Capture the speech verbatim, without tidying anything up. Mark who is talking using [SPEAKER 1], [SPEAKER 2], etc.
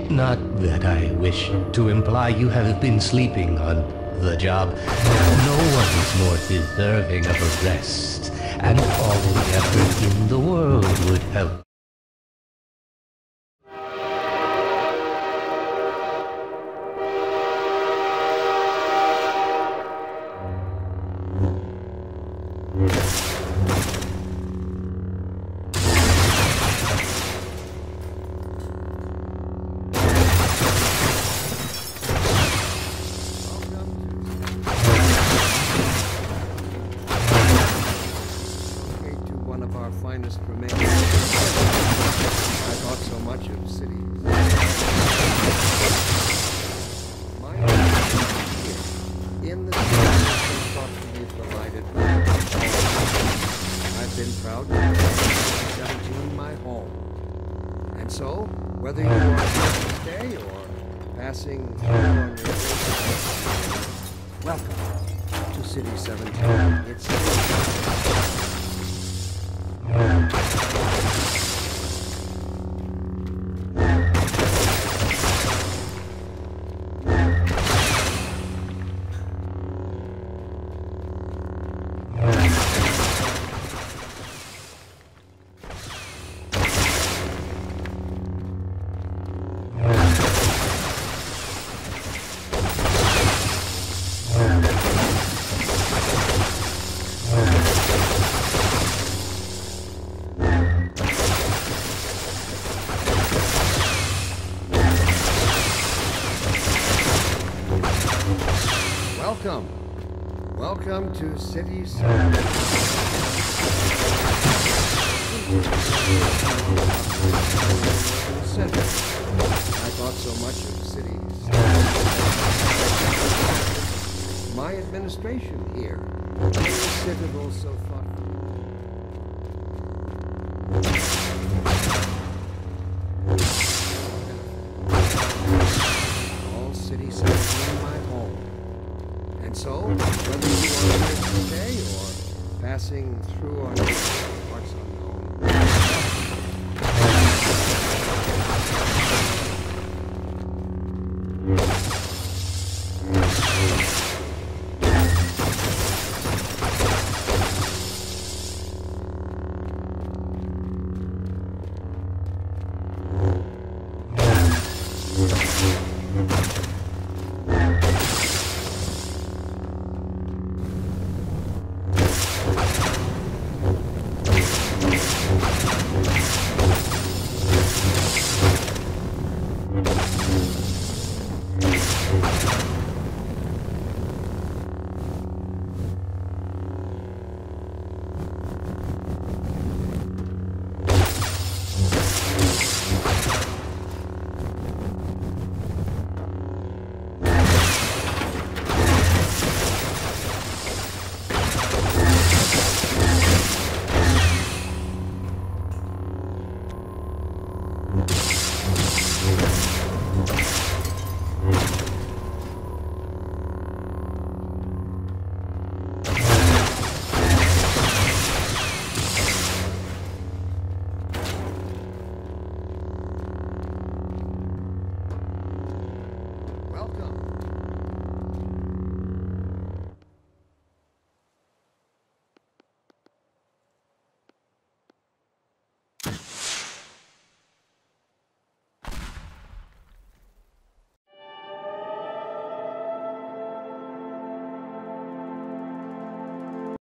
[SPEAKER 1] Not that I wish to imply you have been sleeping on the job. No one is more deserving of a rest, and all the effort in the world would help.
[SPEAKER 2] Finest remains. I thought so much of cities. My in the city I thought to be provided. I've been proud to call seventeen my home. And so, whether you are here to stay or passing through on your way, welcome to City seventeen. It's Welcome. Welcome to City seventeen. I thought so much of cities. My administration here. The Citadel so thoughtful. All City seventeen my home. And so, whether you are here today or passing through on